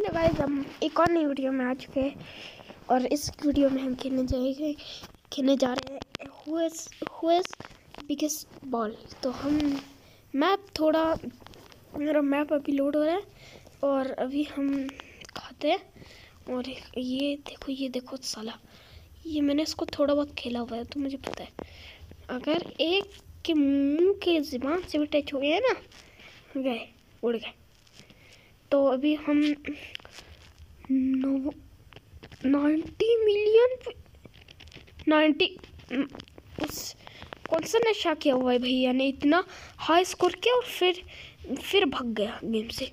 Hello guys, हम एक और नई वीडियो में आ चुके हैं और इस वीडियो में हम खेलने जा रहे हैं हु इज बिगेस्ट बॉल। तो हम मेरा मैप अभी लोड हो रहा है और अभी हम खाते हैं। और ये देखो साला, ये मैंने इसको थोड़ा बहुत खेला हुआ है तो मुझे पता है अगर एक के मुंह के ज़ुबान से भी टच हो गया ना, गए उड़ गए। तो अभी हम 90 उस कौन सा नशा किया हुआ है भैया ने, इतना हाई स्कोर किया और फिर भाग गया गेम से।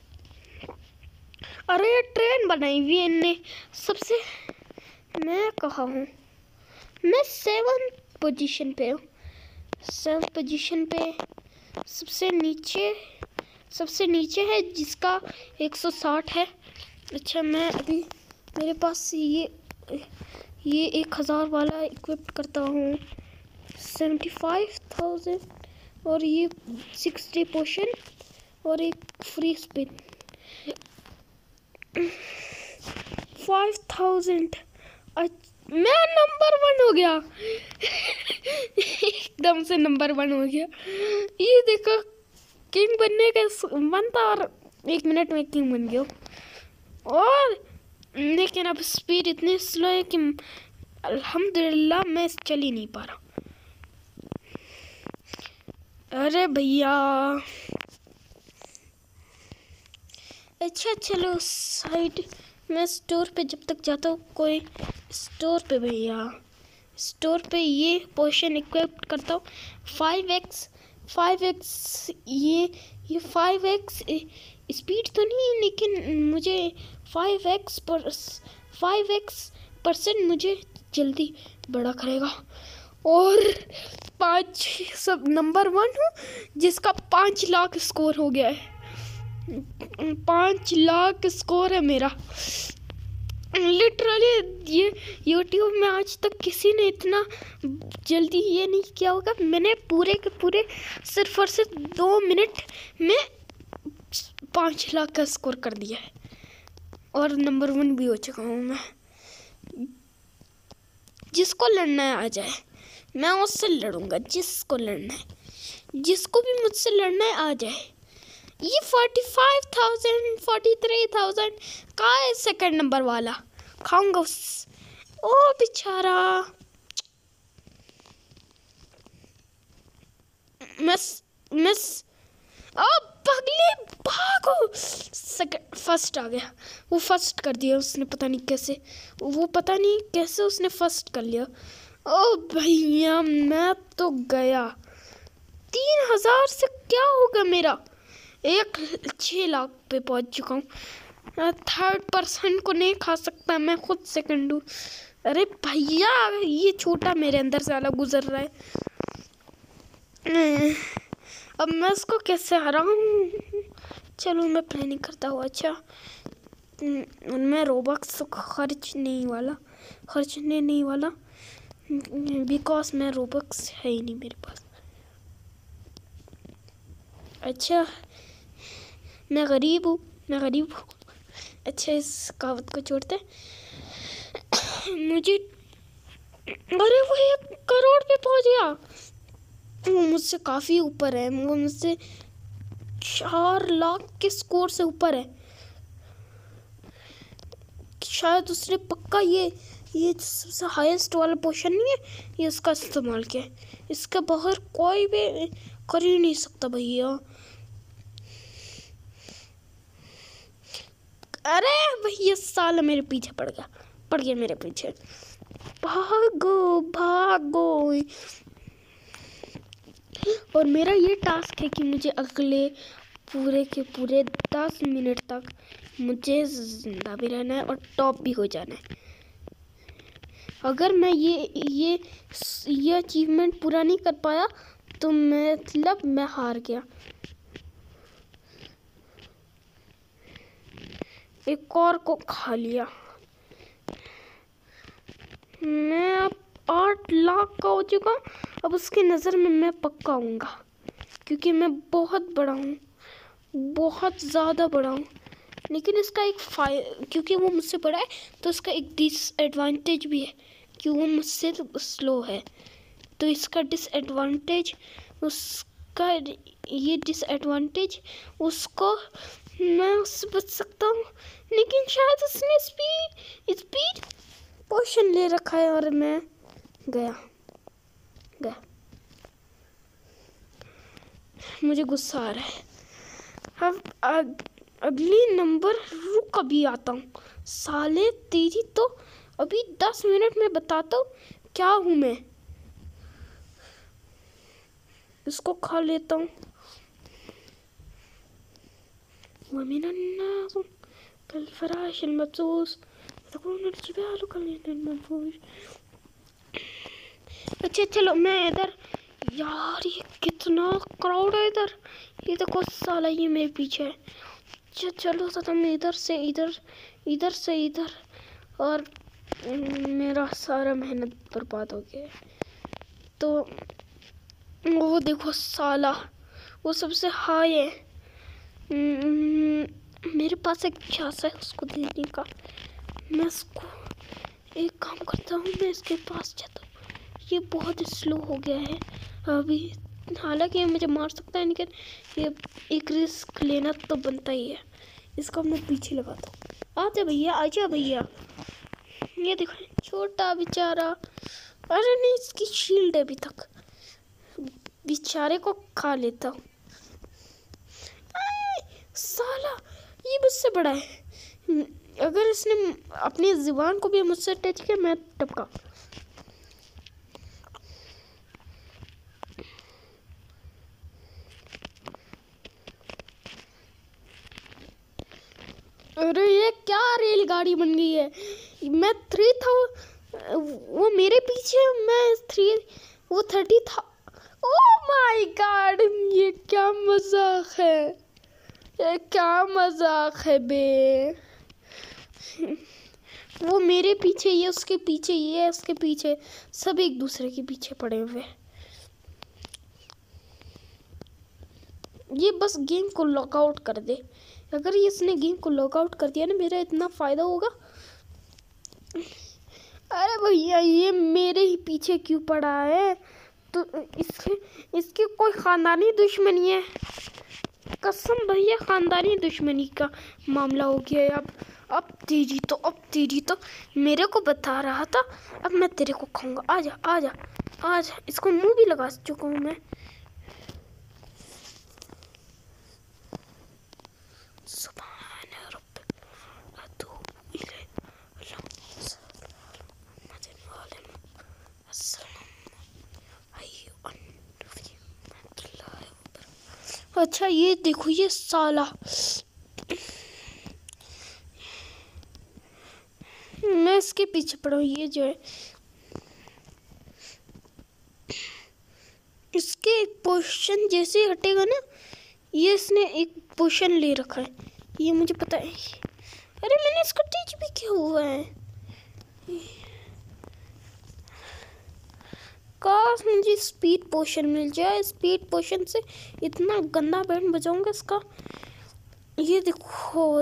अरे ये ट्रेन बनाई हुई ने सबसे, मैं कहा हूँ मैं 7th पोजीशन पे हूँ। 7th पोजीशन पे सबसे नीचे है जिसका 160 है। अच्छा, मैं अभी मेरे पास ये 1000 वाला इक्विप करता हूँ, 75,000 और ये 60 पोशन और एक फ्री स्पिन 5000। मैं नंबर 1 हो गया एकदम से नंबर 1 हो गया। ये देखो, किंग बनने का बनता और 1 मिनट में किंग बन गया। और लेकिन अब स्पीड इतनी स्लो है कि अल्हम्दुलिल्लाह मैं चल ही नहीं पा रहा। अरे भैया, अच्छा चलो साइड में स्टोर पे जब तक जाता हूँ, कोई स्टोर पे भैया, स्टोर पे ये पोशन इक्विप करता हूँ। 5x ये 5x स्पीड तो नहीं, लेकिन मुझे 5x% मुझे जल्दी बड़ा करेगा। और 5 सब नंबर 1 हूँ जिसका 5 लाख स्कोर हो गया है। 5 लाख स्कोर है मेरा। लिटरली ये यूट्यूब में आज तक किसी ने इतना जल्दी ये नहीं किया होगा। मैंने पूरे के पूरे सिर्फ और सिर्फ 2 मिनट में 5 लाख का स्कोर कर दिया है और नंबर 1 भी हो चुका हूँ मैं। जिसको लड़ना है आ जाए, मैं उससे लड़ूंगा। जिसको लड़ना है, जिसको भी मुझसे लड़ना है आ जाए। ये 45,000 43,000 का है सेकंड नंबर वाला, खाऊंगा उस। ओ बेचारा, मिस पगले भागो। फर्स्ट आ गया, वो फर्स्ट कर दिया उसने, पता नहीं कैसे उसने फर्स्ट कर लिया। ओ भैया, मैं तो गया। 3000 से क्या होगा मेरा, 6 लाख पे पहुंच चुका हूँ। 3rd पर्सन को नहीं खा सकता, मैं खुद सेकंड हूँ। अरे भैया, ये छोटा मेरे अंदर से अलग गुजर रहा है। अब मैं उसको कैसे हराऊं? चलो मैं प्लानिंग करता हूँ। अच्छा, मैं रोबक्स खर्चने नहीं वाला बिकॉज मैं रोबक्स है ही नहीं मेरे पास। अच्छा, मैं गरीब हूँ। अच्छा, इस कहावत को छोड़ते मुझे। अरे वो 1 करोड़ पे पहुँच गया। वो मुझसे काफ़ी ऊपर है, वो मुझसे 4 लाख के स्कोर से ऊपर है। शायद उसने पक्का ये सबसे हाईएस्ट वाला पोशन नहीं है, ये इसका इस्तेमाल किया है। इसके बाहर कोई भी कर ही नहीं सकता भैया। अरे भैया, साला मेरे पीछे पड़ गया मेरे पीछे। भागो। और मेरा ये टास्क है कि मुझे अगले पूरे के पूरे 10 मिनट तक मुझे जिंदा भी रहना है और टॉप भी हो जाना है। अगर मैं ये अचीवमेंट पूरा नहीं कर पाया तो मतलब मैं हार गया। एक और को खा लिया। मैं अब 8 लाख का हो चुका। अब उसकी नज़र में मैं पक्का आऊँगा क्योंकि मैं बहुत बड़ा हूँ, बहुत ज़्यादा बड़ा हूँ। लेकिन इसका एक क्योंकि वो मुझसे बड़ा है तो इसका एक डिसएडवांटेज भी है कि वो मुझसे स्लो है। तो इसका डिसएडवांटेज उसका, ये डिसएडवांटेज उसको, मैं उससे बच सकता हूँ। लेकिन शायद उसने स्पीड पोशन ले रखा है और मैं गया। मुझे गुस्सा आ रहा है। अब अगली नंबर रुक अभी आता हूँ। साले तेरी तो अभी 10 मिनट में बताता हूँ क्या हूँ मैं। इसको खा लेता हूँ। अच्छा चलो मैं इधर, यार ये कितना क्राउड है इधर। ये देखो साला ये मेरे पीछे है। चलो तो मैं इधर से इधर और मेरा सारा मेहनत बर्बाद हो गया। तो वो देखो साला वो सबसे हाई है। मेरे पास एक चांस है उसको देने का। मैं उसको एक काम करता हूँ, मैं इसके पास जाता हूँ। ये बहुत स्लो हो गया है अभी, हालांकि ये मुझे मार सकता है लेकिन ये एक रिस्क लेना तो बनता ही है। इसको मैं पीछे लगाता हूँ। आजा भैया। ये देखो छोटा बेचारा। अरे नहीं, इसकी शील्ड है अभी तक। बेचारे को खा लेता हूँ। साला ये मुझसे बड़ा है। अगर इसने अपनी जुबान को भी मुझसे टच किया मैं टपका। अरे ये क्या रेलगाड़ी बन गई है। मैं 3 था, वो मेरे पीछे, मैं 3, वो 30 था। ओह माय गॉड, ये क्या मजाक है बे। वो मेरे पीछे, ये उसके पीछे, ये उसके पीछे, सब एक दूसरे के पीछे पड़े हुए। ये बस गेम को लॉकआउट कर दे। अगर ये इसने गेम को लॉकआउट कर दिया ना, मेरा इतना फ़ायदा होगा। अरे भैया ये मेरे ही पीछे क्यों पड़ा है। तो इसकी कोई ख़ानदानी दुश्मनी है। कसम भैया खानदानी दुश्मनी का मामला हो गया है। अब तेरी तो मेरे को बता रहा था, अब मैं तेरे को खाऊंगा। आजा। इसको मुंह भी लगा चुका हूँ मैं। अच्छा ये देखो ये साला, मैं इसके पीछे पड़ा हूँ। ये जो है इसके पोजीशन जैसे ही हटेगा ना, ये इसने एक पोजीशन ले रखा है, ये मुझे पता है। अरे मैंने इसको टीच भी किया हुआ है। काश मुझे स्पीड पोशन मिल जाए। स्पीड पोशन से इतना गंदा बैंड बजाऊंगा इसका। ये देखो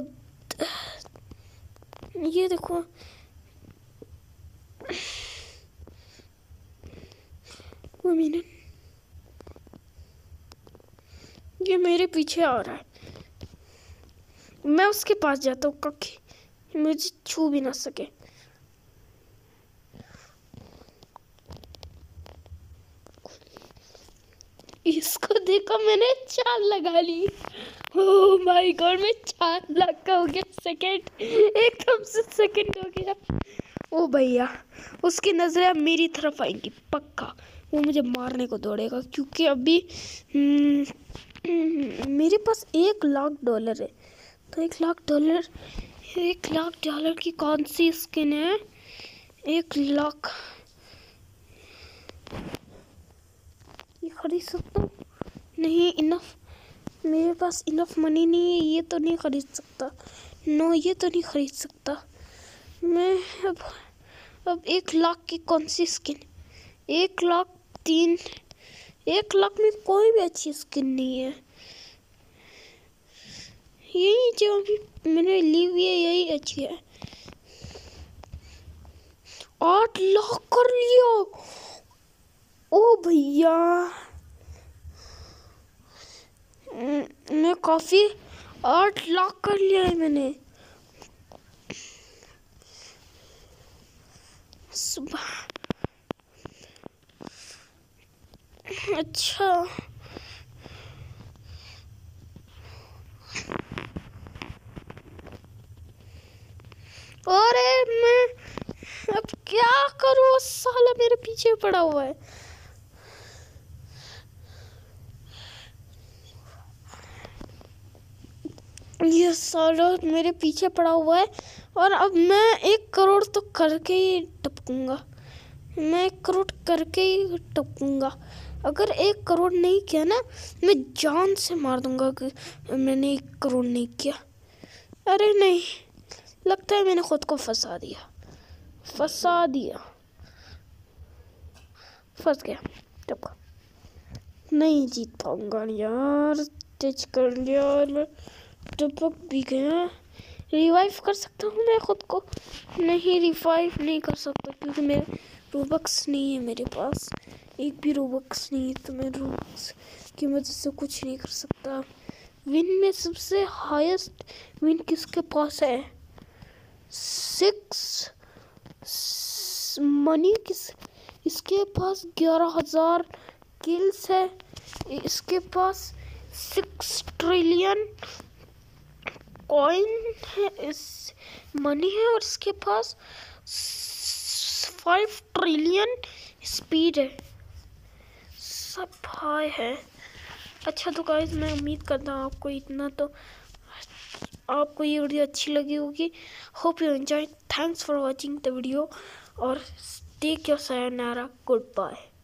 ये मेरे पीछे आ रहा है। मैं उसके पास जाता हूँ कभी मुझे छू भी ना सके। इसको देखो मैंने 4 लगा ली। ओह माय गॉड, मैं 4 लाख का हो गया सेकंड, एकदम से सेकंड हो गया। ओ भैया उसकी नजरें मेरी तरफ आएंगी पक्का। वो मुझे मारने को दौड़ेगा क्योंकि अभी मेरे पास $1,00,000 है। तो $1,00,000 की कौन सी स्किन है? 1,00,000 ये खरीद सकता हूँ? नहीं, इनफ, मेरे पास इनफ मनी नहीं है। ये तो नहीं खरीद सकता। नो, ये तो नहीं खरीद सकता मैं। अब 1,00,000 की कौन सी स्किन? 1,03,000, 1,00,000 में कोई भी अच्छी स्किन नहीं है। यही जो अभी मैंने ली हुई है यही अच्छी है। 8 लाख कर लिया। ओ भैया मैं काफी 8 लाख कर लिया है मैंने। सुबह अच्छा अरे मैं अब क्या करूँ, साला मेरे पीछे पड़ा हुआ है। ये साला मेरे पीछे पड़ा हुआ है और अब मैं 1 करोड़ तो करके ही टपकूंगा। मैं 1 करोड़ करके ही टपकूंगा। अगर 1 करोड़ नहीं किया ना मैं जान से मार दूंगा कि मैंने 1 करोड़ नहीं किया। अरे नहीं, लगता है मैंने खुद को फंसा दिया। फंस गया। टपका नहीं जीत पाऊंगा यार। टच कर लिया और मैं टपक भी गया। रिवाइव कर सकता हूँ मैं खुद को? नहीं, रिवाइव नहीं कर सकता क्योंकि मेरे रोबक्स नहीं है। मेरे पास एक भी रोबक्स नहीं है तो मैं रोबक्स की मदद से कुछ नहीं कर सकता। विन में सबसे हाईएस्ट विन किसके पास है? 6 मनी इसके पास 11,000 किल्स है। इसके पास 6 ट्रिलियन कॉइन है, इस मनी है और इसके पास 5 ट्रिलियन स्पीड है। सब हाई है। अच्छा तो गाइस मैं उम्मीद करता हूँ आपको ये वीडियो अच्छी लगी होगी। Hope you enjoy. Thanks for watching the video और take your sayonara. Good bye.